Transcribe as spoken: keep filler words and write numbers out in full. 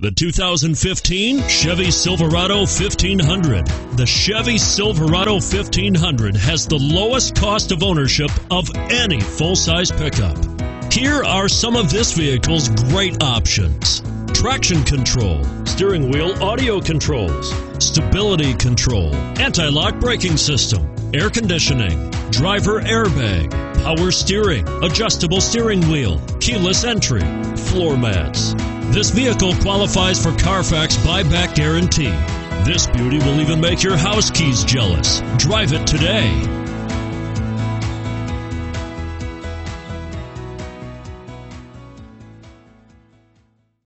The two thousand fifteen Chevy Silverado fifteen hundred. The Chevy Silverado fifteen hundred has the lowest cost of ownership of any full-size pickup. Here are some of this vehicle's great options: traction control, steering wheel audio controls, stability control, anti-lock braking system, air conditioning, driver airbag, power steering, adjustable steering wheel, keyless entry, floor mats. This vehicle qualifies for Carfax buyback guarantee. This beauty will even make your house keys jealous. Drive it today.